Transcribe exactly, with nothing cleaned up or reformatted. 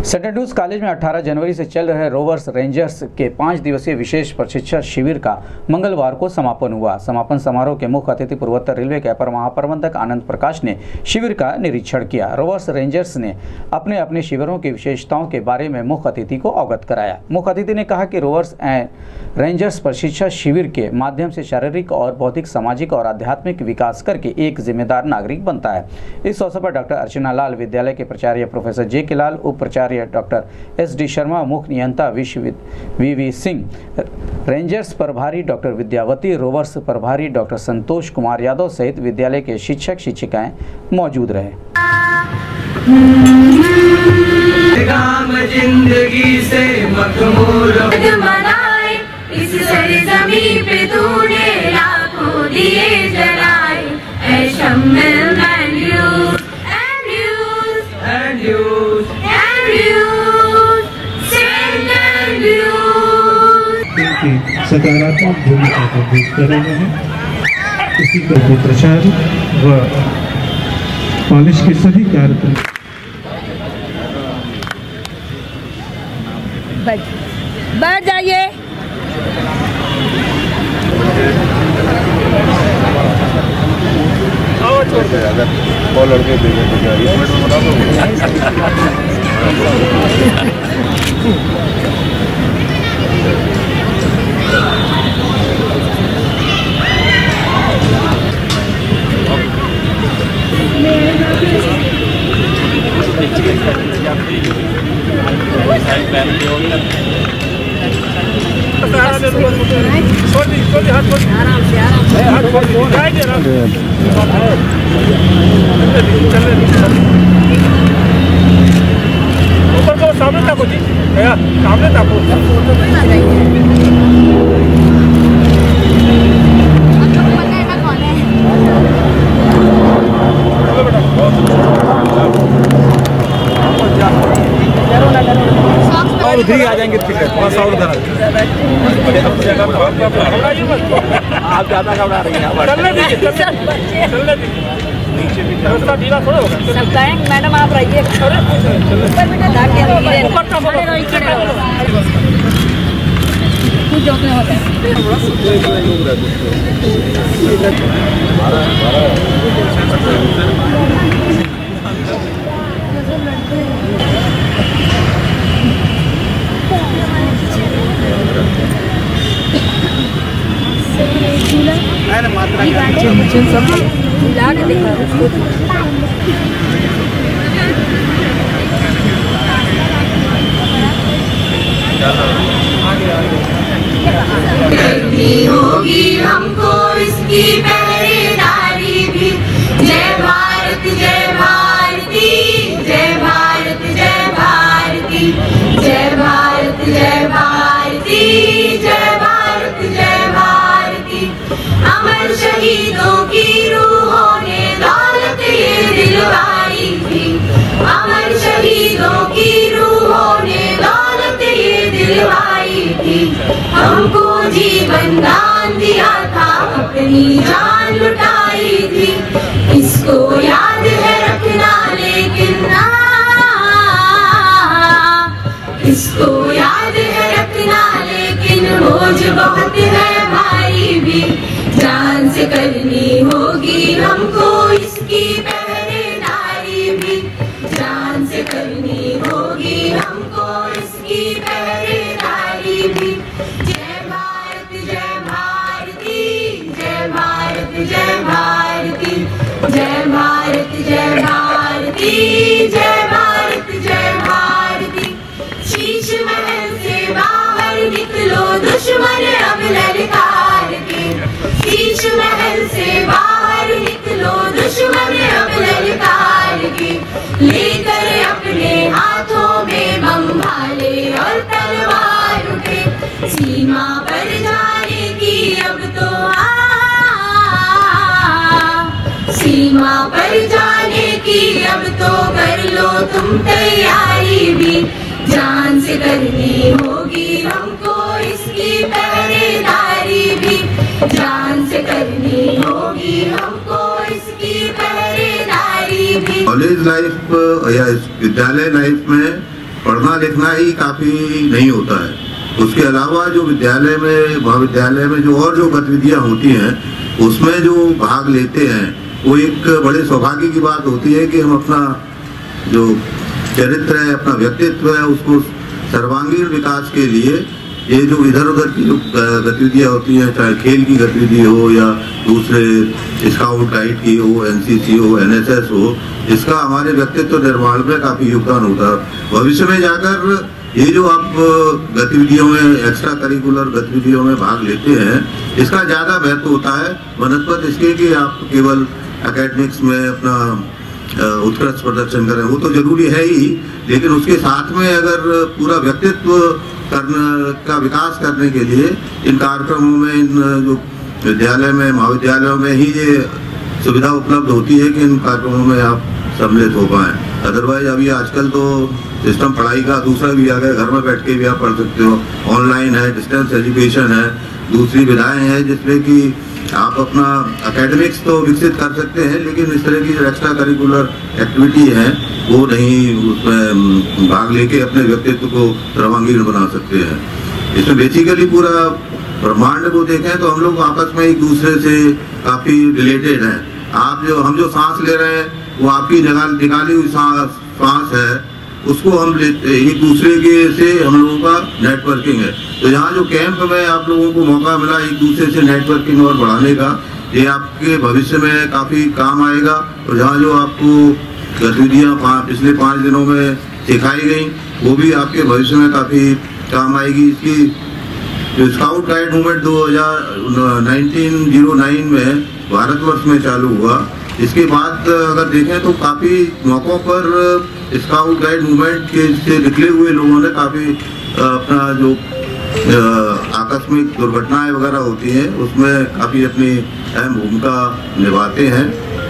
Saint news college में अठारह जनवरी से चल रहे रोवर्स रेंजर्स के पाँच दिवसीय विशेष प्रशिक्षण शिविर का मंगलवार को समापन हुआ। समापन समारोह के मुख्य अतिथि पूर्वोत्तर रेलवे के अपर महाप्रबंधक आनंद प्रकाश ने शिविर का निरीक्षण किया। रोवर्स रेंजर्स ने अपने अपने शिविरों की विशेषताओं के बारे में मुख्य अतिथि को अवगत कराया। मुख्य अतिथि ने कहा कि रोवर्स एंड रेंजर्स प्रशिक्षण शिविर के माध्यम से शारीरिक और बौद्धिक, सामाजिक और आध्यात्मिक विकास करके एक जिम्मेदार नागरिक बनता है। इस अवसर पर डॉक्टर अर्चना लाल, विद्यालय के प्राचार्य प्रोफेसर जे के लाल, उप प्राचार्य डॉक्टर एस डी शर्मा, मुख्य नियंता विश्वविद वी वी सिंह, रेंजर्स प्रभारी डॉक्टर विद्यावती, रोवर्स प्रभारी डॉक्टर संतोष कुमार यादव सहित विद्यालय के शिक्षक शिक्षिकाएं मौजूद रहे। जिंदगी से मखमूर मनाए, इस सरज़मीं पे तूने लाखों दिए जलाए, ऐ शम्मे and use and use and use and use send and use। सकारात्मक भूमिका को पेश कर रहे हैं। इसी का प्रचार व कॉलेज के सभी कार्यक्रम बैठ जाइए। अगर वो लड़के भेजे तो क्या ये बता दो। आराम से आराम से ऊपर को सामने ताको जी, सामने ताको। और उधर ही आ जाएंगे, ठीक है, थोड़ा सा और उधर आप ज्यादा घबरा रही हैं। चलने दीजिए, चलने दीजिए, नीचे भी रास्ता ढीला थोड़ा होगा। सब कहेंगे मैडम आप रहिए, ऊपर बेटा धाके ऊपर का बोलो कुछ जोते होते हैं। मिला के देखा करनी होगी हमको इसकी पहरेदारी भी। जय भारत जय भारती, जय भारत जय भारती, जय भारत जय भारती, जय भारत जय भारती। अमर शहीदों की रूहों ने दौलत ये दिलवाई थी, अमर शहीदों की रूहों ने दौलत ये दिलवाई थी। हमको जीवन दान दिया था, अपनी जान लुटाई थी। इसको याद है रखना लेकिन ना, इसको याद है रखना लेकिन बोझ बहुत है भाई भी। जान से करनी होगी हमको इसकी पहरेदारी भी, जान से करनी होगी हमको इसकी पहरेदारी भी। जय भारत जय भारती, जय भारत जय भारती, जय भारत जय भारती, जय भारत जय भारती। शीश महल से बाहर निकलो दुश्मन अब ललकार के, शीश महल से बाहर निकलो दुश्मन अब ललकार के। लेकर अपने हाथों में बम भाले और तलवार उठे, सीमा पर जाने की अब तो आ, सीमा पर जाने की अब तो कर लो तुम तैयारी भी। जान से करनी होगी हमको इसकी पहरेदारी भी, जान से करनी होगी हमको इसकी पहरेदारी भी। कॉलेज लाइफ या विद्यालय लाइफ में पढ़ना लिखना ही काफ़ी नहीं होता है। उसके अलावा जो विद्यालय में महाविद्यालय में जो और जो गतिविधियाँ होती हैं उसमें जो भाग लेते हैं वो एक बड़े सौभाग्य की बात होती है कि हम अपना जो चरित्र है, अपना व्यक्तित्व है, उसको सर्वांगीण विकास के लिए ये जो इधर उधर की जो गतिविधियाँ होती हैं, चाहे खेल की गतिविधि हो या दूसरे स्काउट गाइड की हो, एनसीसी हो, एनएसएस हो, इसका हमारे व्यक्तित्व निर्माण में काफ़ी योगदान होता है। भविष्य में जाकर ये जो आप गतिविधियों में, एक्स्ट्रा करिकुलर गतिविधियों में भाग लेते हैं, इसका ज़्यादा महत्व होता है बनस्पत इसके कि आप केवल एकेडमिक्स में अपना उत्कृष्ट प्रदर्शन करें, वो तो जरूरी है ही, लेकिन उसके साथ में अगर पूरा व्यक्तित्व करने का विकास करने के लिए इन कार्यक्रमों में, इन जो विद्यालय में, महाविद्यालयों में ही ये सुविधा उपलब्ध होती है कि इन कार्यक्रमों में आप सम्मिलित हो पाएँ। अदरवाइज अभी आजकल तो सिस्टम पढ़ाई का दूसरा भी आ गया, घर में बैठ के भी आप पढ़ सकते हो, ऑनलाइन है, डिस्टेंस एजुकेशन है, दूसरी विधाएं हैं जिसमें कि आप अपना एकेडमिक्स तो विकसित कर सकते हैं, लेकिन इस तरह की जो एक्स्ट्रा करिकुलर एक्टिविटी है वो नहीं, उसमें भाग लेके अपने व्यक्तित्व को सर्वांगीण बना सकते हैं। इसमें बेसिकली पूरा ब्रह्मांड को देखें तो हम लोग आपस में एक दूसरे से काफ़ी रिलेटेड हैं। आप जो हम जो सांस ले रहे हैं वो आपकी निकाली हुई सांस है, उसको हम एक दूसरे के से हम लोगों का नेटवर्किंग है। तो यहाँ जो कैंप में आप लोगों को मौका मिला एक दूसरे से नेटवर्किंग और बढ़ाने का, ये आपके भविष्य में काफ़ी काम आएगा। और जहाँ जो आपको गतिविधियाँ पिछले पाँच दिनों में सिखाई गई वो भी आपके भविष्य में काफ़ी काम आएगी। इसकी जो स्काउट गाइड मूवमेंट दो हज़ार नाइनटीन जीरो नाइन में भारतवर्ष में चालू हुआ, इसके बाद अगर देखें तो काफ़ी मौक़ों पर स्काउट गाइड मूवमेंट के से निकले हुए लोगों ने काफ़ी अपना जो आकस्मिक दुर्घटनाएं वगैरह होती हैं उसमें काफ़ी अपनी अहम भूमिका निभाते हैं।